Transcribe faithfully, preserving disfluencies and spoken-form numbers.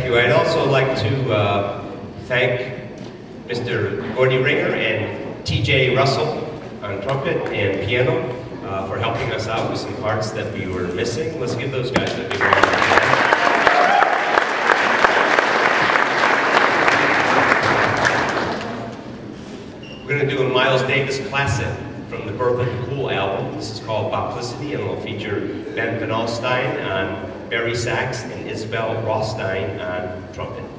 you. I'd also like to uh, thank Mister Gordy Ringer and T J Russell on trumpet and piano uh, for helping us out with some parts that we were missing. Let's give those guys a big round of applause. We're going to do a Miles Davis classic from the Birth of the Cool album. This is called Boplicity, and it'll feature Ben Penalstein on Barry sax and Isabel Rothstein on trumpet.